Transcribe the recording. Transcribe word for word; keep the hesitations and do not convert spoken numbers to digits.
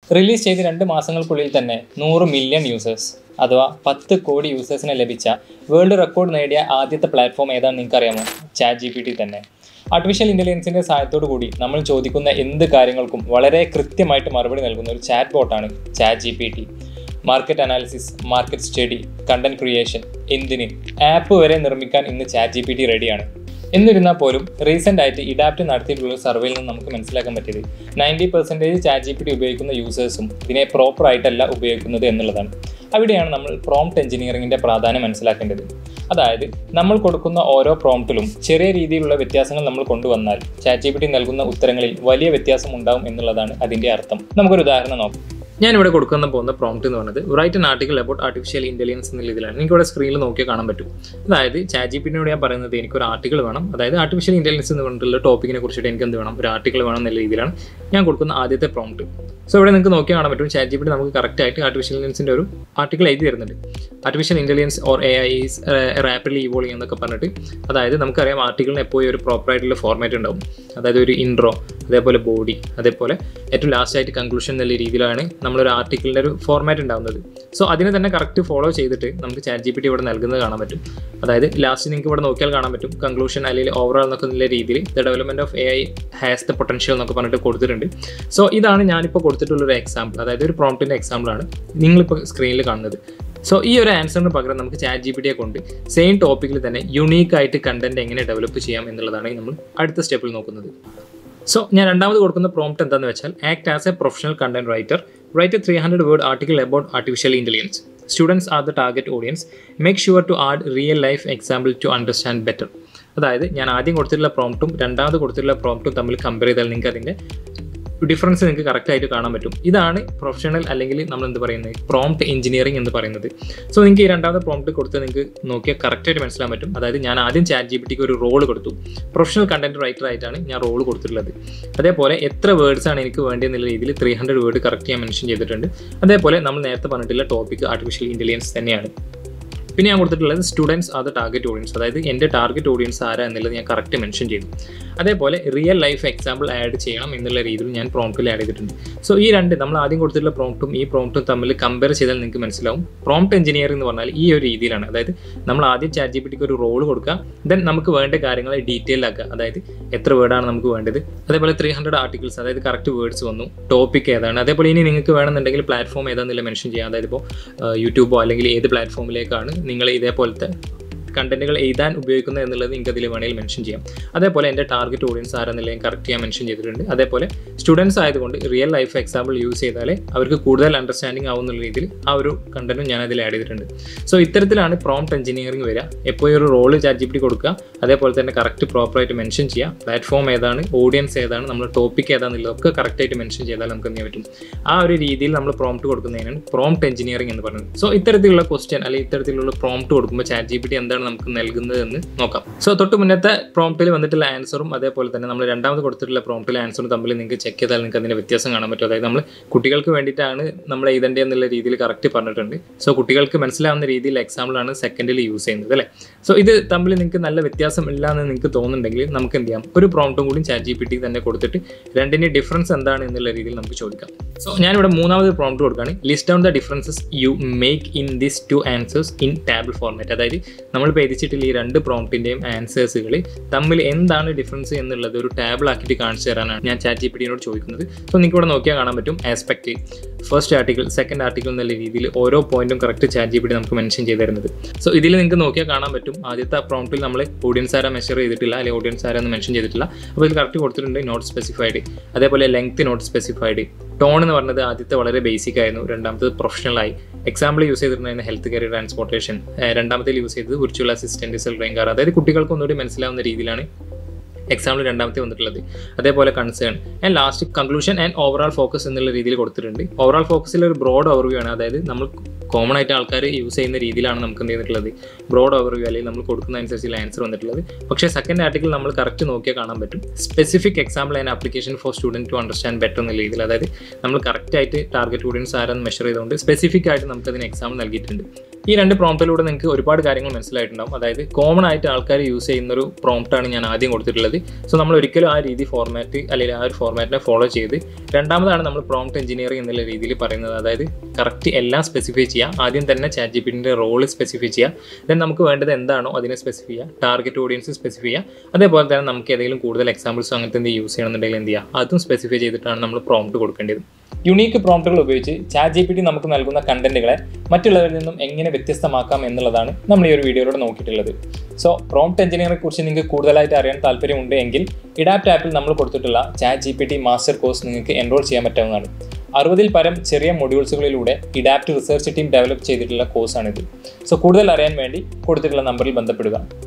Release ചെയ്ത് രണ്ട് മാസങ്ങൾക്കുള്ളിൽ തന്നെ നൂറ് മില്യൺ യൂസേഴ്സ് അഥവാ പത്ത് കോടി യൂസേഴ്സിനെ ലഭിച്ച വേൾഡ് റെക്കോർഡ് നേടിയ ആദ്യത്തെ പ്ലാറ്റ്ഫോം ഏതാണെന്ന് നിങ്ങൾക്കറിയാമോ? ചാറ്റ് ജി പി ടി തന്നെ. ആർട്ടിഫിഷ്യൽ ഇൻ്റലിജൻസിൻ്റെ സഹായത്തോടു കൂടി നമ്മൾ ചോദിക്കുന്ന എന്ത് കാര്യങ്ങൾക്കും വളരെ കൃത്യമായിട്ട് മറുപടി നൽകുന്ന ഒരു ചാറ്റ് ബോട്ടാണ് chat G P T. Market analysis, market study, content creation, എന്തിന് ആപ്പ് വരെ നിർമ്മിക്കാൻ ഇന്ന് ചാറ്റ് ജി പി ടി റെഡിയാണ്. എന്നിരുന്നാൽ പോലും റീസെൻ്റ് ആയിട്ട് ഇഡാപ്റ്റ് നടത്തിയിട്ടുള്ള സർവേയിൽ നിന്ന് നമുക്ക് മനസ്സിലാക്കാൻ പറ്റിയത് ninety percentage chat G P T ഉപയോഗിക്കുന്ന യൂസേഴ്സും ഇതിനെ പ്രോപ്പറായിട്ടല്ല ഉപയോഗിക്കുന്നത് എന്നുള്ളതാണ്. അവിടെയാണ് നമ്മൾ പ്രോംപ്റ്റ് എഞ്ചിനീയറിങ്ങിൻ്റെ പ്രാധാന്യം മനസ്സിലാക്കേണ്ടത്. അതായത് നമ്മൾ കൊടുക്കുന്ന ഓരോ പ്രോംപ്റ്റിലും ചെറിയ രീതിയിലുള്ള വ്യത്യാസങ്ങൾ നമ്മൾ കൊണ്ടുവന്നാൽ ചാറ്റ് ജി പി ടി നൽകുന്ന ഉത്തരങ്ങളിൽ വലിയ വ്യത്യാസം ഉണ്ടാവും എന്നുള്ളതാണ് അതിൻ്റെ അർത്ഥം. നമുക്കൊരു ഉദാഹരണം നോക്കാം. ഞാനിവിടെ കൊടുക്കുന്ന പോകുന്ന പ്രോംപ്റ്റ് എന്ന് പറയുന്നത് write an article about artificial intelligence എന്ന രീതിയിലാണ്. എനിക്കിവിടെ സ്ക്രീനിൽ നോക്കിയാൽ കാണാൻ പറ്റും. അതായത് ചാറ്റ് ജി പി ടിയോട് ഞാൻ പറയുന്നത് എനിക്കൊരു ആർട്ടിക്കിൾ വേണം, അതായത് ആർട്ടിഫിഷ്യൽ ഇൻ്റലിജൻസ് എന്ന് പറഞ്ഞിട്ടുള്ള ടോപ്പിക്കിനെ കുറിച്ചിട്ട് എനിക്ക് എന്ത് വേണം, ഒരു ആർട്ടിക്കിൾ വേണം എന്നുള്ള രീതിയിലാണ് ഞാൻ കൊടുക്കുന്ന ആദ്യത്തെ പ്രോംപ്റ്റ്. സോ ഇവിടെ നിങ്ങൾക്ക് നോക്കിയാൽ കാണാൻ പറ്റും ചാറ്റ് ജി പി ടി നമുക്ക് കറക്റ്റായിട്ട് ആർട്ടിഫിഷ്യൽ ഇൻ്റലിജൻസിൻ്റെ ഒരു ആർട്ടിക്കിൾ എഴുതി തരുന്നുണ്ട്. Artificial intelligence or A I is rapidly evolving എന്നൊക്കെ പറഞ്ഞിട്ട്, അതായത് നമുക്കറിയാം ആർട്ടിക്കിളിന് എപ്പോഴും ഒരു പ്രോപ്പറായിട്ടുള്ള ഫോർമാറ്റ് ഉണ്ടാവും. അതായത് ഒരു ഇൻട്രോ, അതേപോലെ ബോഡി, അതേപോലെ ഏറ്റവും ലാസ്റ്റായിട്ട് കൺക്ലൂഷൻ എന്നുള്ള രീതിയിലാണ് നമ്മളൊരു ആർട്ടിക്കിളിൻ്റെ ഒരു ഫോർമാറ്റ് ഉണ്ടാകുന്നത്. സോ അതിനെ തന്നെ കറക്റ്റ് ഫോളോ ചെയ്തിട്ട് നമുക്ക് ചാറ്റ് ജി പി ടി ഇവിടെ നൽകുന്നത് കാണാൻ പറ്റും. അതായത് ലാസ്റ്റ് നിങ്ങൾക്ക് ഇവിടെ നോക്കിയാൽ കാണാൻ പറ്റും കൺക്ലൂഷൻ അല്ലെങ്കിൽ ഓവറോൾ എന്നൊക്കെ നല്ല രീതിയിൽ the development of A I has the potential എന്നൊക്കെ പറഞ്ഞിട്ട് കൊടുത്തിട്ടുണ്ട്. സോ ഇതാണ് ഞാനിപ്പോൾ കൊടുത്തിട്ടുള്ളൊരു എക്സാമ്പിൾ, അതായത് ഒരു പ്രോംപ്റ്റിൻ്റെ എക്സാമ്പിളാണ് നിങ്ങളിപ്പോൾ സ്ക്രീനിൽ കാണുന്നത്. സോ ഈ ഒരു ആൻസറിന് പകരം നമുക്ക് ചാറ്റ് ജി പി ടിയെ കൊണ്ട് സെയിം ടോപ്പിക്കിൽ തന്നെ യുണീക്കായിട്ട് കണ്ടന്റ് എങ്ങനെ ഡെവലപ്പ് ചെയ്യാം എന്നുള്ളതാണ് നമ്മൾ അടുത്ത സ്റ്റെപ്പിൽ നോക്കുന്നത്. സോ ഞാൻ രണ്ടാമത് കൊടുക്കുന്ന പ്രോംപ്റ്റ് എന്താണെന്ന് വെച്ചാൽ act as a professional content writer, write a three hundred word article about artificial intelligence. Students are the target audience. Make sure to add real life example to understand better. അതായത് ഞാൻ ആദ്യം കൊടുത്തിട്ടുള്ള പ്രോംപ്റ്റും രണ്ടാമത് കൊടുത്തിട്ടുള്ള പ്രോംപ്റ്റും തമ്മിൽ compare ചെയ്താൽ നിങ്ങൾക്ക് അതിൻ്റെ ഡിഫറൻസ് നിങ്ങൾക്ക് കറക്റ്റായിട്ട് കാണാൻ പറ്റും. ഇതാണ് പ്രൊഫഷണൽ അല്ലെങ്കിൽ നമ്മൾ എന്ത് പറയുന്നത് പ്രോംപ്റ്റ് എഞ്ചിനീയറിംഗ് എന്ന് പറയുന്നത്. സോ നിങ്ങൾക്ക് ഈ രണ്ടാമത്തെ പ്രോംപ്റ്റ് കൊടുത്ത് നിങ്ങൾക്ക് നോക്കിയാൽ കറക്റ്റായിട്ട് മനസ്സിലാൻ പറ്റും. അതായത് ഞാൻ ആദ്യം ചാറ്റ് ജി പി ടിക്ക് ഒരു റോൾ കൊടുത്തു, പ്രൊഫഷണൽ കണ്ടന്റ് റൈറ്റർ ആയിട്ടാണ് ഞാൻ റോൾ കൊടുത്തിട്ടുള്ളത്. അതേപോലെ എത്ര വേർഡ്സ് ആണ് എനിക്ക് വേണ്ടിയെന്നുള്ള രീതിയിൽ ത്രീ ഹൺഡ്രഡ് വേർഡ് കറക്റ്റ് ഞാൻ മെൻഷൻ ചെയ്തിട്ടുണ്ട്. അതേപോലെ നമ്മൾ നേരത്തെ പറഞ്ഞിട്ടുള്ള ടോപ്പിക് ആർട്ടിഫിഷ്യൽ ഇൻ്റലിജൻസ് തന്നെയാണ്. പിന്നെ ഞാൻ കൊടുത്തിട്ടുള്ളത് students are the target audience, അതായത് എൻ്റെ ടാർഗറ്റ് ഓഡിയൻസ് ആരാ എന്നുള്ളത് ഞാൻ കറക്റ്റ് മെൻഷൻ ചെയ്തു. അതേപോലെ റിയൽ ലൈഫ് എക്സാമ്പിൾ ആഡ് ചെയ്യണം എന്നുള്ള രീതിയിൽ ഞാൻ പ്രോംപ്റ്റിൽ ആഡ് ചെയ്തിട്ടുണ്ട്. സോ ഈ രണ്ട് നമ്മൾ ആദ്യം കൊടുത്തിട്ടുള്ള പ്രോംപ്റ്റും ഈ പ്രോംപ്റ്റും തമ്മിൽ കമ്പയർ ചെയ്താൽ നിങ്ങൾക്ക് മനസ്സിലാവും പ്രോംപ്റ്റ് എഞ്ചിനീയറിംഗ് എന്ന് പറഞ്ഞാൽ ഈ ഒരു രീതിയിലാണ്. അതായത് നമ്മൾ ആദ്യം ചാറ്റ് ജി പി ടിക്ക് ഒരു റോൾ കൊടുക്കുക, ദെൻ നമുക്ക് വേണ്ട കാര്യങ്ങൾ ഡീറ്റെയിൽ ആക്കുക. അതായത് എത്ര വേർഡാണ് നമുക്ക് വേണ്ടത്, അതേപോലെ ത്രീ ഹൺഡ്രഡ് ആർട്ടിക്കിൾസ്, അതായത് കറക്റ്റ് വേർഡ്സ് വന്നു, ടോപ്പിക് ഏതാണ്, അതേപോലെ ഇനി നിങ്ങൾക്ക് വേണമെന്നുണ്ടെങ്കിൽ പ്ലാറ്റ്ഫോം ഏതാണെന്നില്ല മെൻഷൻ ചെയ്യാം. അതായത് ഇപ്പോൾ യൂട്യൂബോ അല്ലെങ്കിൽ ഏത് പ്ലാറ്റ്ഫോമിലേക്കാണ് നിങ്ങൾ ഇതേപോലത്തെ കണ്ടന്റുകൾ എഴുതാൻ ഉപയോഗിക്കുന്നത് എന്നുള്ളത് നിങ്ങൾക്ക് അതിൽ വേണമെങ്കിൽ മെൻഷൻ ചെയ്യാം. അതേപോലെ എൻ്റെ ടാർഗറ്റ് ഓഡിയൻസ് ആരെന്നുള്ളത് ഞാൻ കറക്റ്റ് ഞാൻ മെൻഷൻ ചെയ്തിട്ടുണ്ട്. അതേപോലെ സ്റ്റുഡൻസ് ആയതുകൊണ്ട് റിയൽ ലൈഫ് എക്സാമ്പിൾ യൂസ് ചെയ്താലേ അവർക്ക് കൂടുതൽ അണ്ടർസ്റ്റാൻഡിങ് ആവുന്ന രീതിയിൽ ആ ഒരു കണ്ടന്റും ഞാൻ അതിൽ ആഡ് ചെയ്തിട്ടുണ്ട്. സോ ഇത്തരത്തിലാണ് പ്രോംപ്റ്റ് എഞ്ചിനീയറിംഗ് വരിക. എപ്പോഴും ഒരു role chat G P T കൊടുക്കുക, അതേപോലെ തന്നെ കറക്റ്റ് പ്രോപ്പറായിട്ട് മെൻഷൻ ചെയ്യുക, പ്ലാറ്റ്ഫോം ഏതാണ്, ഓഡിയൻസ് ഏതാണ്, നമ്മൾ ടോപ്പിക് ഏതാണെന്നുള്ളതൊക്കെ കറക്റ്റായിട്ട് മെൻഷൻ ചെയ്താൽ നമുക്ക് എന്ത് ചെയ്യാൻ പറ്റും, ആ ഒരു രീതിയിൽ നമ്മൾ പ്രോംപ്റ്റ് കൊടുക്കുന്നതിനാണ് പ്രോംപ്റ്റ് എഞ്ചിനീയറിംഗ് എന്ന് പറയുന്നത്. സോ ഇത്തരത്തിലുള്ള ക്വസ്റ്റ്യൻ അല്ലെങ്കിൽ ഇത്തരത്തിലുള്ള പ്രോംപ്റ്റ് കൊടുക്കുമ്പോൾ ചാറ്റ് ജി പി ടി എന്താണ് നമുക്ക് നൽകുന്നത് എന്ന് നോക്കാം. സോ തൊട്ട് മുന്നത്തെ പ്രോംപ്റ്റിൽ വന്നിട്ടുള്ള ആൻസറും അതേപോലെ തന്നെ നമ്മൾ രണ്ടാമത് കൊടുത്തിട്ടുള്ള പ്രോംപ്റ്റിലെ ആൻസറും തമ്മിൽ നിങ്ങൾക്ക് ചെക്ക് ചെയ്താൽ നിങ്ങൾക്ക് അതിൻ്റെ വ്യത്യാസം കാണാൻ പറ്റും. അതായത് നമ്മൾ കുട്ടികൾക്ക് വേണ്ടിയിട്ടാണ് നമ്മൾ എഴുതേണ്ടത് എന്നുള്ള രീതിയിൽ കറക്റ്റ് പറഞ്ഞിട്ടുണ്ട്. സോ കുട്ടികൾക്ക് മനസ്സിലാവുന്ന രീതിയിൽ എക്സാമ്പിളാണ് സെക്കൻഡിൽ യൂസ് ചെയ്യുന്നത് അല്ലേ. സോ ഇത് തമ്മിൽ നിങ്ങൾക്ക് നല്ല വ്യത്യാസം ഇല്ല എന്ന് നിങ്ങൾക്ക് തോന്നുന്നുണ്ടെങ്കിൽ നമുക്ക് എന്ത് ചെയ്യാം, ഒരു പ്രോംപ്റ്റും കൂടി ചാറ്റ് ജി പി ടി തന്നെ കൊടുത്തിട്ട് രണ്ടിൻ്റെ ഡിഫറൻസ് എന്താണ് എന്നുള്ള രീതിയിൽ നമുക്ക് ചോദിക്കാം. സോ ഞാനിവിടെ മൂന്നാമത് പ്രോംപ്റ്റ് കൊടുക്കുകയാണ്. List down the differences you make in this two answers in table format. അതായത് നമ്മളിപ്പോൾ എഴുതിച്ചിട്ടുള്ള ഈ രണ്ട് പ്രോംപ്റ്റിൻ്റെയും ആൻസേഴ്സുകൾ തമ്മിൽ എന്താണ് ഡിഫറൻസ് എന്നുള്ളത് ഒരു ടാബിൾ ആക്കിയിട്ട് കാണിച്ചു തരാനാണ് ഞാൻ ചാറ്റ് ജി പി ടിയോട് ചോദിക്കുന്നത്. സോ നിങ്ങൾക്ക് ഇവിടെ നോക്കിയാൽ കാണാൻ പറ്റും aspect, first article, second article എന്നുള്ള രീതിയിൽ ഓരോ പോയിന്റും correct chat G P T നമുക്ക് മെൻഷൻ ചെയ്ത് തരുന്നത്. സോ ഇതിൽ നിങ്ങൾക്ക് നോക്കിയാൽ കാണാൻ പറ്റും ആദ്യത്തെ പ്രോംപ്റ്റിൽ നമ്മൾ ഓഡിയൻസ് ആരാ മെഷർ ചെയ്തിട്ടില്ല അല്ലെങ്കിൽ ഓഡിയൻസ് ആരാന്ന് മെൻഷൻ ചെയ്തിട്ടില്ല. അപ്പോൾ ഇതിൽ കറക്റ്റ് കൊടുത്തിട്ടുണ്ട് നോട്ട് സ്പെസിഫൈഡ്, അതേപോലെ ലെങ്ത് നോട്ട് സ്പെസിഫൈഡ്, ടോൺ എന്ന് പറഞ്ഞത് ആദ്യത്തെ വളരെ ബേസിക് ആയിരുന്നു, രണ്ടാമത്തത് പ്രൊഫഷണലായി, എക്സാമ്പിൾ യൂസ് ചെയ്തിട്ടുണ്ടായിരുന്ന ഹെൽത്ത് കെയർ ട്രാൻസ്പോർട്ടേഷൻ, രണ്ടാമത്തിൽ യൂസ് ചെയ്തത് വിർച്വൽ അസിസ്റ്റന്റ് സെൽറിംഗ് കാർ, അതായത് കുട്ടികൾക്ക് ഒന്നുകൂടി മനസ്സിലാവുന്ന രീതിയിലാണ് എക്സാമ്പിൾ രണ്ടാമത്തെ വന്നിട്ടുള്ളത്. അതേപോലെ concern and last conclusion and overall focus എന്നുള്ള രീതിയിൽ കൊടുത്തിട്ടുണ്ട്. ഓവറോൾ ഫോക്കസിൽ ഒരു ബ്രോഡ് ഓവർവ്യൂ ആണ്, അതായത് നമ്മൾ കോമൺ ആയിട്ട് ആൾക്കാർ യൂസ് ചെയ്യുന്ന രീതിയിലാണ് നമുക്ക് എന്ത് ചെയ്തിട്ടുള്ളത് ബ്രോഡ് ഓവർവ്യൂ അല്ലെങ്കിൽ നമ്മൾ കൊടുക്കുന്ന അനുസരിച്ചുള്ള ആൻസർ വന്നിട്ടുള്ളത്. പക്ഷേ സെക്കൻഡ് ആർട്ടിക്കിൾ നമ്മൾ കറക്റ്റ് നോക്കിയാൽ കാണാൻ പറ്റും specific example and application for student to understand better എന്നുള്ള രീതിയിൽ, അതായത് നമ്മൾ കറക്റ്റ് ആയിട്ട് ടാർഗറ്റ് ഓഡിയൻസ് ആരെന്ന് മെഷർ ചെയ്തുകൊണ്ട് സ്പെസിഫിക് ആയിട്ട് നമുക്ക് അതിന് എക്സാമ്പിൾ നൽകിയിട്ടുണ്ട്. ഈ രണ്ട് പ്രോംപ്റ്റിലൂടെ നിങ്ങൾക്ക് ഒരുപാട് കാര്യങ്ങൾ മനസ്സിലായിട്ടുണ്ടാകും. അതായത് കോമൺ ആയിട്ട് ആൾക്കാർ യൂസ് ചെയ്യുന്നൊരു പ്രോംപ്റ്റാണ് ഞാൻ ആദ്യം കൊടുത്തിട്ടുള്ളത്. സോ നമ്മൾ ഒരിക്കലും ആ രീതി ഫോർമാറ്റ് അല്ലെങ്കിൽ ആ ഒരു ഫോർമാറ്റിനെ ഫോളോ ചെയ്ത് രണ്ടാമതാണ് നമ്മൾ പ്രോംപ്റ്റ് എഞ്ചിനീയറിംഗ് എന്നുള്ള രീതിയിൽ പറയുന്നത്. അതായത് കറക്റ്റ് എല്ലാം സ്പെസിഫൈ ചെയ്യുക. ആദ്യം തന്നെ ചാറ്റ് ജി പി ടിൻ്റെ റോള് സ്പെസിഫൈ ചെയ്യുക. ദെൻ നമുക്ക് വേണ്ടത് എന്താണോ അതിനെ സ്പെസിഫൈ ചെയ്യുക. ടാർഗറ്റ് ഓഡിയൻസ് സ്പെസിഫൈ ചെയ്യുക. അതേപോലെ തന്നെ നമുക്ക് ഏതെങ്കിലും കൂടുതൽ എക്സാമ്പിൾസോ അങ്ങനത്തെ എന്ത് യൂസ് ചെയ്യണമെന്നുണ്ടെങ്കിൽ എന്ത് ചെയ്യുക, അതും സ്പെസിഫൈ ചെയ്തിട്ടാണ് നമ്മൾ പ്രോംപ്റ്റ് കൊടുക്കേണ്ടത്. യുണീക്ക് പ്രോംപ്റ്റുകൾ ഉപയോഗിച്ച് ചാറ്റ് ജി പി ടി നമുക്ക് നൽകുന്ന കണ്ടന്റുകളെ മറ്റുള്ളവരിൽ നിന്നും എങ്ങനെ വ്യത്യസ്തമാക്കാം എന്നുള്ളതാണ് നമ്മൾ ഈ ഒരു വീഡിയോയിലൂടെ നോക്കിയിട്ടുള്ളത്. സോ പ്രോംപ്റ്റ് എഞ്ചിനീയറിംഗിനെ കുറിച്ച് നിങ്ങൾക്ക് കൂടുതലായിട്ട് അറിയാൻ താല്പര്യമുണ്ട് എങ്കിൽ ഇഡാപ്റ്റ് ആപ്പിൽ നമ്മൾ കൊടുത്തിട്ടുള്ള chat G P T master course നിങ്ങൾക്ക് എൻറോൾ ചെയ്യാൻ പറ്റാവുന്നതാണ്. അറുപതിൽ പരം ചെറിയ മൊഡ്യൂൾസുകളിലൂടെ ഇഡാപ്റ്റ് റിസർച്ച് ടീം ഡെവലപ്പ് ചെയ്തിട്ടുള്ള കോഴ്സാണിത്. സോ കൂടുതൽ അറിയാൻ വേണ്ടി കൊടുത്തിട്ടുള്ള നമ്പറിൽ ബന്ധപ്പെടുക.